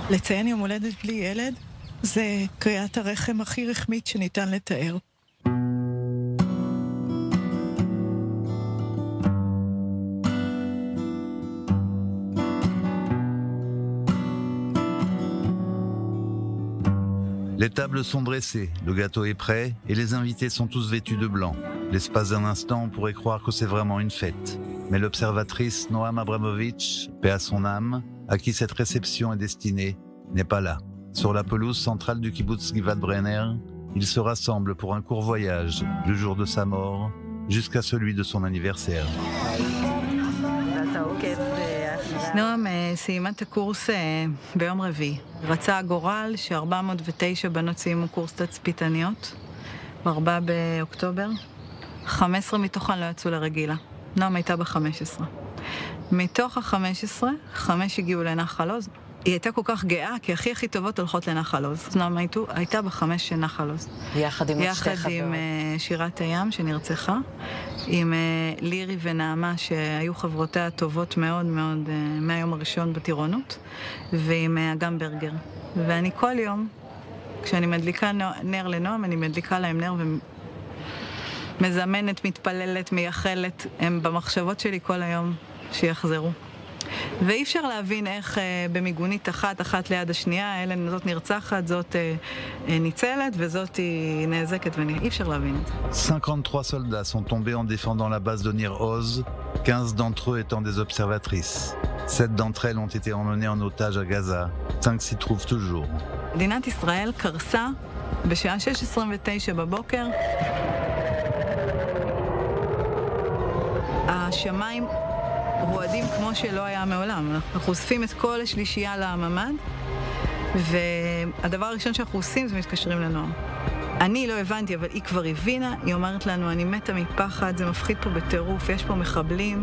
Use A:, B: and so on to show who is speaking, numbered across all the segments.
A: לציין יום הולדת בלי ילד זה קריאת הרחם הכי רחמית שניתן לתאר.
B: Les tables sont dressées, le gâteau est prêt et les invités sont tous vêtus de blanc. L'espace d'un instant, on pourrait croire que c'est vraiment une fête. Mais l'observatrice Noam Abramovich, paix à son âme, à qui cette réception est destinée, n'est pas là. Sur la pelouse centrale du kibbutz Givat Brenner, ils se rassemblent pour un court voyage, du jour de sa mort jusqu'à celui de son anniversaire.
C: נועם סיימה את הקורס ביום רביעי. רצה הגורל ש409 בנות סיימו קורס תצפיתניות ב4 באוקטובר. 15 מתוכן לא יצאו לרגילה. נועם הייתה ב-15. מתוך ה-15, 5 הגיעו לנחל עוז. היא הייתה כל כך גאה, כי הכי טובות הולכות לנחל עוז. נועם הייתה ב5 של נחל עוז.
D: יחד עם שתי חברות.
C: יחד עם שירת הים שנרצחה. עם לירי ונעמה שהיו חברותיה טובות מאוד מאוד מהיום הראשון בטירונות, ועם אגם ברגר. ואני כל יום, כשאני מדליקה נר לנועם, אני מדליקה להם נר ומזמנת, מתפללת, מייחלת, הם במחשבות שלי כל היום שיחזרו. ואי אפשר להבין איך במיגונית אחת ליד השנייה, זאת נרצחת, זאת ניצלת וזאת נאזקת, ואי אפשר להבין את זה.
B: 53 soldats sont tombés en défendant la base de Nir Oz, 15 d'entre eux étant des observatrices. 7 d'entre elles ont été emmenées en otage à Gaza, 5 s'y trouvent toujours.
C: מדינת ישראל קרסה בשעה 6:29 בבוקר. השמיים רועדים כמו שלא היה מעולם. אנחנו חושפים את כל השלישייה לממד, והדבר הראשון שאנחנו עושים זה מתקשרים לנועם. אני לא הבנתי, אבל היא כבר הבינה, היא אומרת לנו, אני מתה מפחד, זה מפחיד פה בטירוף, יש פה מחבלים.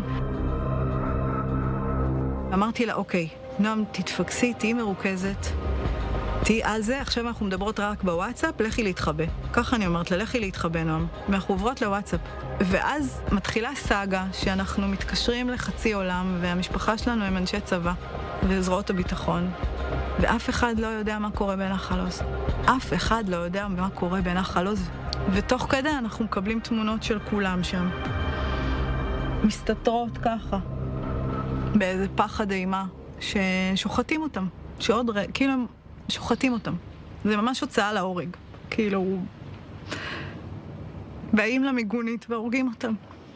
C: אמרתי לה, אוקיי, נועם, תתפקסי, תהי מרוכזת, תהי על זה, עכשיו אנחנו מדברות רק בוואטסאפ, לכי להתחבא. ככה אני אומרת לה, לכי להתחבא, נועם. ואנחנו עוברות לוואטסאפ. ואז מתחילה סאגה שאנחנו מתקשרים לחצי עולם, והמשפחה שלנו הם אנשי צבא וזרועות הביטחון, ואף אחד לא יודע מה קורה בנחל עוז. אף אחד לא יודע מה קורה בנחל עוז. ותוך כדי אנחנו מקבלים תמונות של כולם שם. מסתתרות ככה, באיזה פחד אימה, ששוחטים אותם. כאילו הם שוחטים אותם. זה ממש הוצאה להורג. כאילו באים למיגונית והורגים אותם.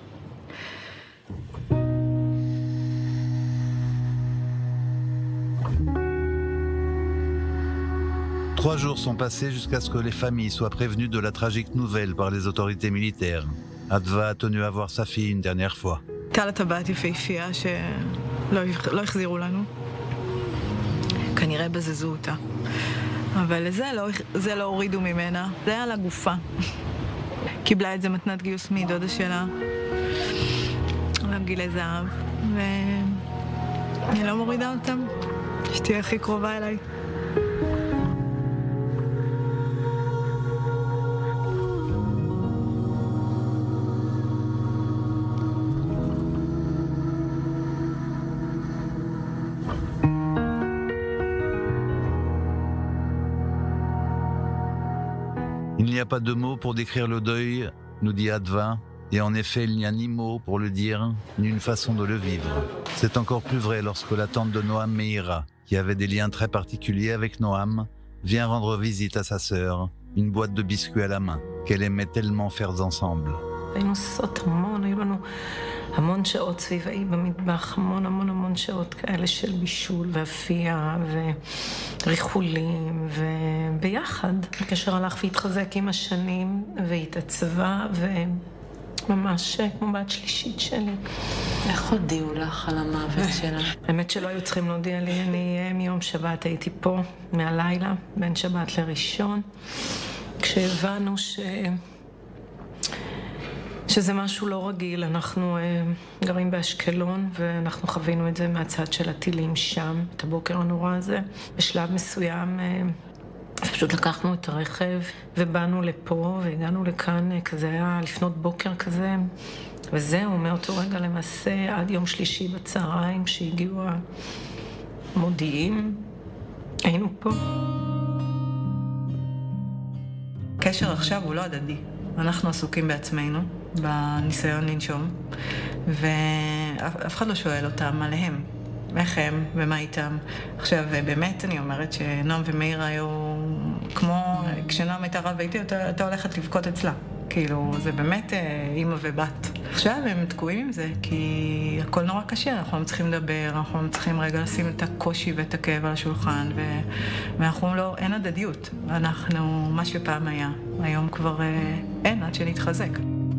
B: Trois jours sont passés jusqu'à ce que les familles soient prévenues de la tragique nouvelle par les autorités militaires. Adva a tenu à voir sa fille une dernière fois.
C: הייתה לה טבעת יפהפייה שלא החזירו לנו. כנראה בזזו אותה. אבל זה לא הורידו ממנה. זה היה לה גופה. קיבלה את זה מתנת גיוס מדודה שלה. גילי זהב. ואני לא מורידה אותם. שתהיה הכי קרובה אליי.
B: Il n'y a pas de mots pour décrire le deuil, nous dit Adva, et en effet il n'y a ni mots pour le dire, ni une façon de le vivre. C'est encore plus vrai lorsque la tante de Noam Meira, qui avait des liens très particuliers avec Noam, vient rendre visite à sa sœur, une boîte de biscuits à la main, qu'elle aimait tellement faire ensemble.
D: היינו עושות המון, היו לנו המון שעות סביבאי במטבח, המון שעות כאלה של בישול ואפייה וריחולים, וביחד הקשר הלך והתחזק עם השנים והתעצבה, וממש כמו בת שלישית שלי.
E: איך הודיעו לך על המוות שלה?
D: האמת שלא היו צריכים להודיע לי, אני מיום שבת הייתי פה מהלילה, בין שבת לראשון, כשהבנו שזה משהו לא רגיל. אנחנו גרים באשקלון, ואנחנו חווינו את זה מהצד של הטילים שם, את הבוקר הנורא הזה. בשלב מסוים פשוט לקחנו את הרכב ובאנו לפה והגענו לכאן, כזה היה לפנות בוקר כזה, וזהו, מאותו רגע למעשה עד יום שלישי בצהריים שהגיעו המודיעים, היינו פה.
C: הקשר עכשיו הוא לא הדדי. אנחנו עסוקים בעצמנו, בניסיון לנשום, ואף אחד לא שואל אותם עליהם. איך הם ומה איתם. עכשיו, באמת אני אומרת שנועם ומאיר היו כמו, כשנועם הייתה רב הייתי, אתה הולכת לבכות אצלה. כאילו, זה באמת אמא ובת. עכשיו הם תקועים עם זה, כי הכל נורא קשה, אנחנו לא צריכים לדבר, אנחנו לא צריכים רגע לשים את הקושי ואת הכאב על השולחן, ואנחנו לא, אין הדדיות. אנחנו, מה שפעם היה, היום כבר אין, עד שנתחזק.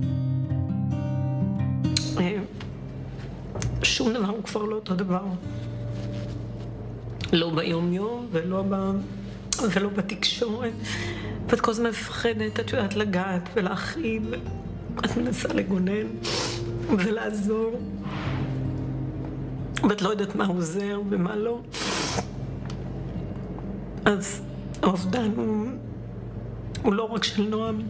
D: שום דבר הוא כבר לא אותו דבר. לא ביום-יום ולא בתקשורת. ואת כל הזמן מפחדת, את יודעת לגעת ולהכאיב. את מנסה לגונן ולעזור. ואת לא יודעת מה עוזר ומה לא. אז האובדן הוא לא רק של נועם.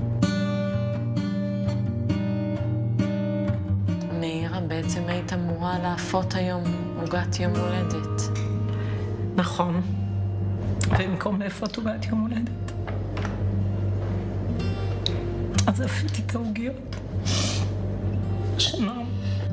E: מאירה, בעצם היית אמורה להפות היום עוגת יום הולדת.
D: נכון. ובמקום להפות עוגת יום הולדת. אז אפיתי את העוגיות. שנועם.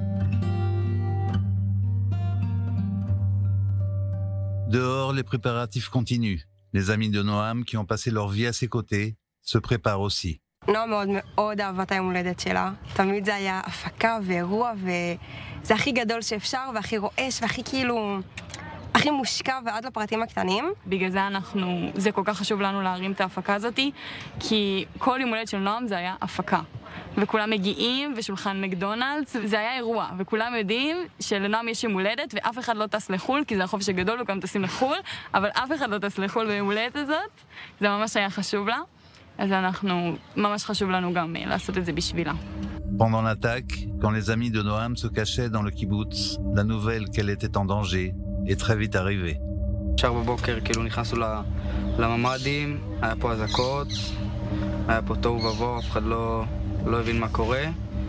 B: Dehors, les préparatifs continuent. Les amis de Noam, qui ont passé leur vie à ses côtés, se préparent aussi.
F: נועה מאוד מאוד אהבה את היום הולדת שלה. תמיד זה היה הפקה ואירוע, וזה הכי גדול שאפשר, והכי רועש, והכי כאילו, הכי מושקע ועד לפרטים הקטנים.
G: בגלל זה זה כל כך חשוב לנו להרים את ההפקה הזאת, כי כל יום הולדת של נועם זה היה הפקה. וכולם מגיעים, ושולחן מקדונלדס, זה היה אירוע, וכולם יודעים שלנועם יש יום הולדת, ואף אחד לא טס לחול, כי זה החופש הגדול, וכולם טסים לחול, אבל אף אחד לא טס לחול ביום הולדת הזאת. זה ממש היה חשוב לה. אז ממש חשוב לנו גם לעשות את זה בשבילה.
B: Pendant l'attaque, quand les amis de Noam se cachaient dans le kibbutz, la nouvelle qu'elle était en danger est très vite arrivée.
H: ישר בבוקר כאילו נכנסנו לממדים, היה פה אזעקות, היה פה תוהו ובוהו, אף אחד לא הבין מה קורה,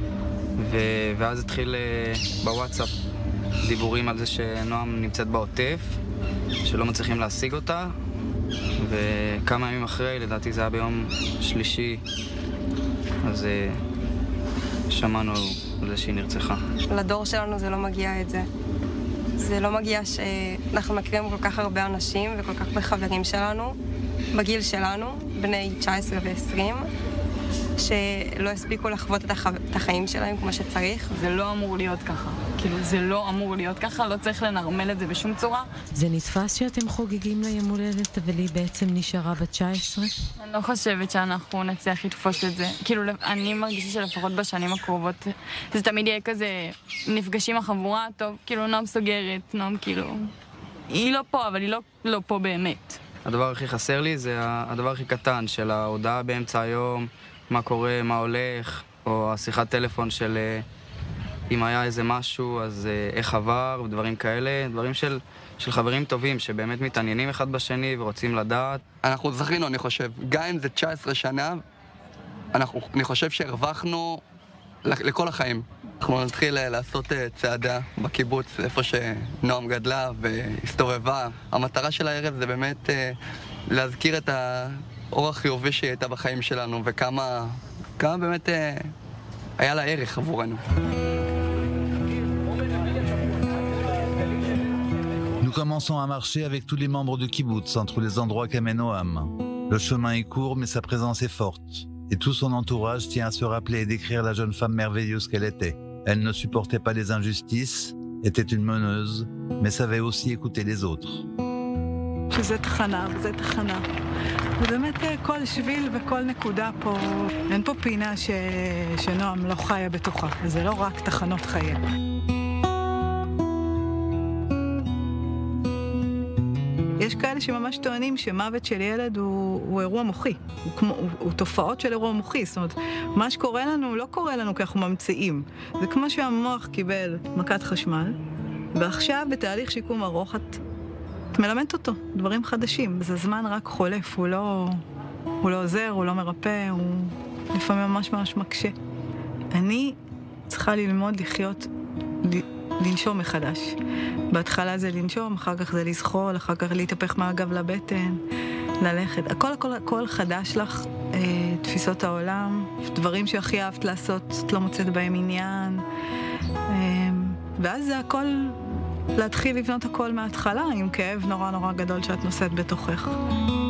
H: ואז התחיל בוואטסאפ דיבורים על זה שנועם נמצאת בעוטף, שלא מצליחים להשיג אותה, וכמה ימים אחרי, לדעתי זה היה ביום שלישי, אז שמענו על זה שהיא נרצחה.
F: לדור שלנו זה לא מגיע את זה. זה לא מגיע שאנחנו מכירים כל כך הרבה אנשים וכל כך הרבה חברים שלנו, בגיל שלנו, בני 19 ו-20, שלא הספיקו לחוות את החיים שלהם כמו שצריך.
G: זה לא אמור להיות ככה. כאילו, זה לא אמור להיות ככה, לא צריך לנרמל את זה בשום צורה.
I: זה נתפס שאתם חוגגים ליום הולדת, אבל היא בעצם נשארה בת 19?
G: אני לא חושבת שאנחנו נצליח לתפוס את זה. כאילו, אני מרגישה שלפחות בשנים הקרובות, זה תמיד יהיה כזה נפגשים החבורה, טוב, כאילו, נועם סוגרת, נועם כאילו... היא לא פה, אבל היא לא פה באמת.
H: הדבר הכי חסר לי זה הדבר הכי קטן של ההודעה באמצע היום, מה קורה, מה הולך, או השיחת טלפון של אם היה איזה משהו, אז איך עבר, ודברים כאלה, דברים של חברים טובים שבאמת מתעניינים אחד בשני ורוצים לדעת.
J: אנחנו זכינו, אני חושב, גם אם זה 19 שנה, אני חושב שהרווחנו לכל החיים. אנחנו נתחיל לעשות צעדה בקיבוץ, איפה שנועם גדלה והסתובבה. המטרה של הערב זה באמת להזכיר את האור החיובי שהיא הייתה בחיים שלנו, וכמה באמת היה לה ערך עבורנו.
B: Nous commençons à marcher avec tous les membres du kibbutz entre les endroits qu'aimait Noam. Le chemin est court, mais sa présence est forte. Et tout son entourage tient à se rappeler et décrire la jeune femme merveilleuse qu'elle était. Elle ne supportait pas les injustices, était une meneuse, mais savait aussi écouter les autres.
C: שזה תחנה, וזה תחנה. ובאמת כל שביל וכל נקודה פה, אין פה פינה שנועם לא חיה בתוכה. זה לא רק תחנות חיה. יש כאלה שממש טוענים שמוות של ילד הוא אירוע מוחי. הוא תופעות של אירוע מוחי. זאת אומרת, מה שקורה לנו לא קורה לנו כי אנחנו ממציאים. זה כמו שהמוח קיבל מכת חשמל, ועכשיו בתהליך שיקום ארוך את מלמדת אותו, דברים חדשים. זה זמן רק חולף, הוא לא עוזר, הוא לא מרפא, הוא לפעמים ממש ממש מקשה. אני צריכה ללמוד לחיות לנשום מחדש. בהתחלה זה לנשום, אחר כך זה לזחול, אחר כך להתהפך מהגב לבטן, ללכת. הכל חדש לך, תפיסות העולם, דברים שהכי אהבת לעשות, את לא מוצאת בהם עניין. ואז זה הכל, להתחיל לבנות הכל מההתחלה, עם כאב נורא נורא גדול שאת נושאת בתוכך.